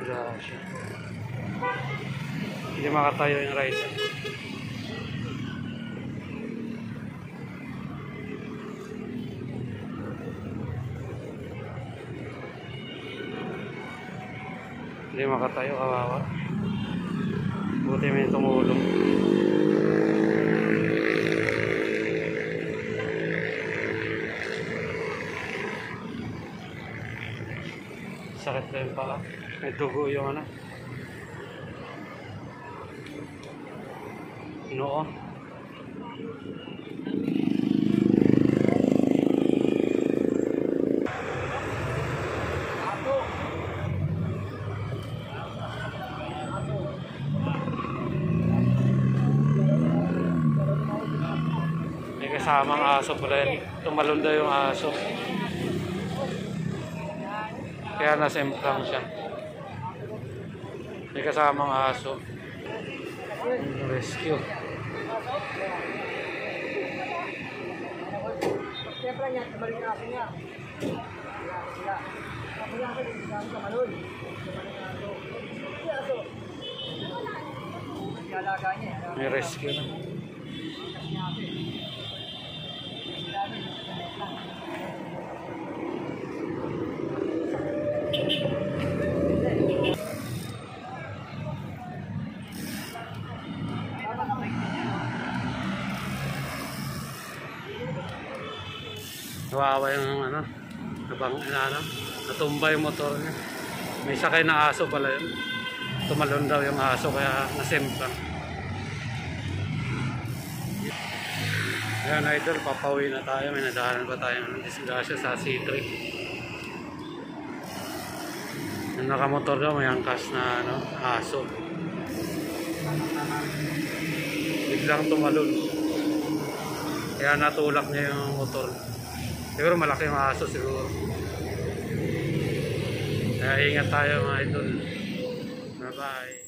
Disgrasya. Hindi makatayo yung rider. Hindi makatayo, kawawa. Buti may tumulong. Sakit na yung paa. May dugo yung ano. Noo. May kasamang aso pala yan. Tumalon daw yung aso. Kaya nasemplang siya. May kasamang aso. Rescue. Siyempre niya, tumalon yung aso niya. May rescue na. Kawawa yung ano, natumba yung motor niya. May sakay na aso pala yun. Tumalon daw yung aso kaya nasemplang. Ayan idol, papauwi na tayo. May nadahanan pa tayo ng disgrasya sa C3. Yung nakamotor daw may angkas na ano, aso. Biglang tumalon. Kaya natulak niya yung motor. Siguro malaki yung aso siguro. Kaya ingat tayo mga idol. Bye bye.